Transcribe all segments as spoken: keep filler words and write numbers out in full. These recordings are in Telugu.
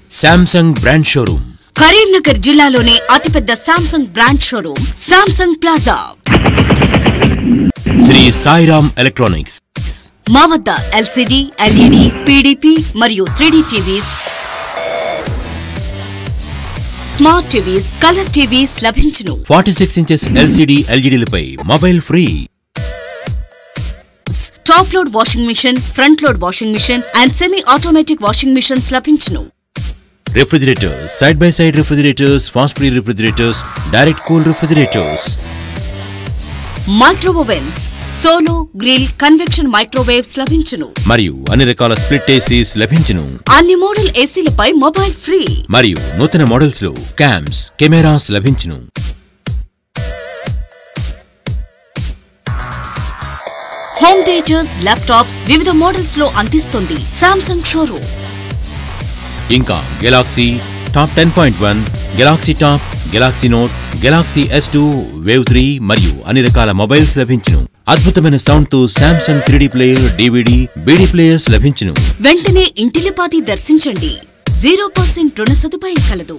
శాంసంగ్ బ్రాండ్ షోరూమ్ కరీంనగర్ జిల్లాలోనే అతిపెద్ద Samsung brand showroom Samsung plaza. Sri Sairam electronics. మా వద్ద ఎల్సిడి, ఎల్ఈడి, పీడీపీ మరియు three D TVs, smart TVs, colour TVs లభించును. ఫార్టీ సిక్స్ ఇంచెస్ ఎల్సిడి ఎల్ఈడీలపై mobile free. Top load washing machine, front load washing machine and semi automatic washing machines లభించును. Refrigerators, side by side refrigerators, fast breed refrigerators, direct cool refrigerators. Micro ovens, solo, grill, convection microwaves లభించును. మరియు అన్ని రకాల స్ప్లిట్ ఏసీస్ లభించును. అన్ని మోడల్ ఏసీలపై మొబైల్ ఫ్రీ. మరియు నూతన మోడల్స్ లో క్యామ్స్, కెమెరాస్ లభించును. హోమ్ థియేటర్స్, ల్యాప్టాప్స్ వివిధ మోడల్స్ లో అందిస్తుంది శాంసంగ్ షోరూమ్. ఇంకా Galaxy Tab ten point one, Galaxy Tab, Galaxy Note, Galaxy S two, Wave three మరియు అన్ని రకాల మొబైల్స్ లభించును. అద్భుతమైన సౌండ్ తో Samsung three D player, DVD, BD players లభించును. వెంటనే ఇంటిలిపాతి దర్శించండి. జీరో పర్సెంట్ రుణ సదుపాయం కలదు.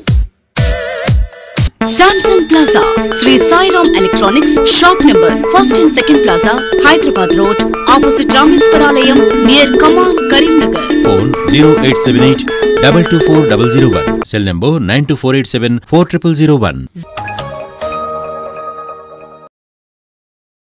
Samsung plaza, Sri Sairam electronics, shop number first and second plaza, Hyderabad road, opposite Rameshwaralayam, near come on, Karimnagar. Phone zero eight seven eight double two four double zero one. Cell number nine two four eight seven four triple zero one.